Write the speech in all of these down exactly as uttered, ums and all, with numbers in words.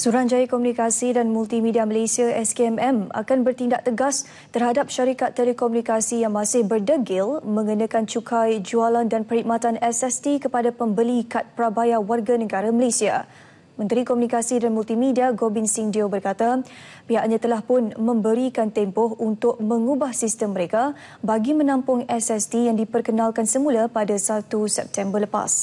Suruhanjaya Komunikasi dan Multimedia Malaysia S K M M akan bertindak tegas terhadap syarikat telekomunikasi yang masih berdegil mengenakan cukai jualan dan perkhidmatan S S T kepada pembeli kad prabaya warga negara Malaysia. Menteri Komunikasi dan Multimedia Gobind Singh Deo berkata, pihaknya telah pun memberikan tempoh untuk mengubah sistem mereka bagi menampung S S T yang diperkenalkan semula pada satu September lepas.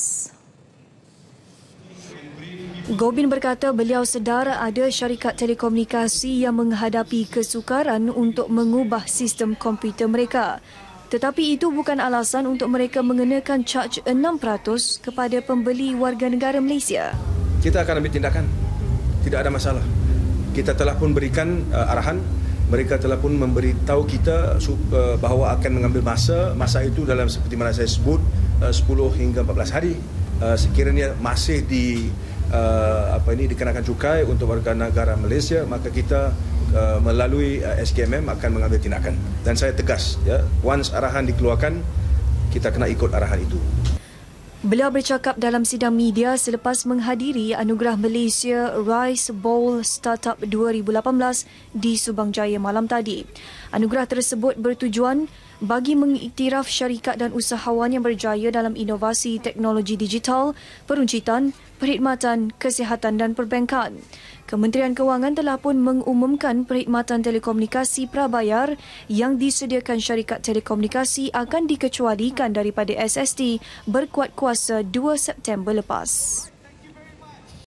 Gobind berkata beliau sedar ada syarikat telekomunikasi yang menghadapi kesukaran untuk mengubah sistem komputer mereka. Tetapi itu bukan alasan untuk mereka mengenakan caj enam peratus kepada pembeli warga negara Malaysia. Kita akan ambil tindakan. Tidak ada masalah. Kita telah pun berikan uh, arahan. Mereka telah pun memberitahu kita uh, bahawa akan mengambil masa. Masa itu dalam seperti mana saya sebut, uh, sepuluh hingga empat belas hari. Uh, sekiranya masih di Uh, apa ini dikenakan cukai untuk warga negara Malaysia, maka kita uh, melalui uh, S K M M akan mengambil tindakan. Dan saya tegas, ya, once arahan dikeluarkan, kita kena ikut arahan itu. Beliau bercakap dalam sidang media selepas menghadiri Anugerah Malaysia Rice Bowl Startup dua ribu lapan belas di Subang Jaya malam tadi. Anugerah tersebut bertujuan bagi mengiktiraf syarikat dan usahawan yang berjaya dalam inovasi teknologi digital, peruncitan, perkhidmatan, kesihatan dan perbankan. Kementerian Kewangan telah pun mengumumkan perkhidmatan telekomunikasi prabayar yang disediakan syarikat telekomunikasi akan dikecualikan daripada S S T berkuat kuasa dua September lepas.